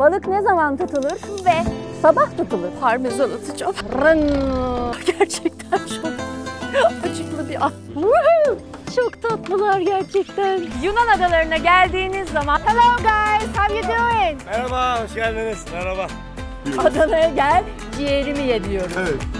Balık ne zaman tutulur ve sabah tutulur? Parmesan atacağım. Gerçekten çok acıklı bir an. Çok tatlılar gerçekten. Yunan adalarına geldiğiniz zaman hello guys, how you doing? Merhaba, hoş geldiniz. Merhaba. Adana'ya gel, ciğerimi ye diyorum. Evet.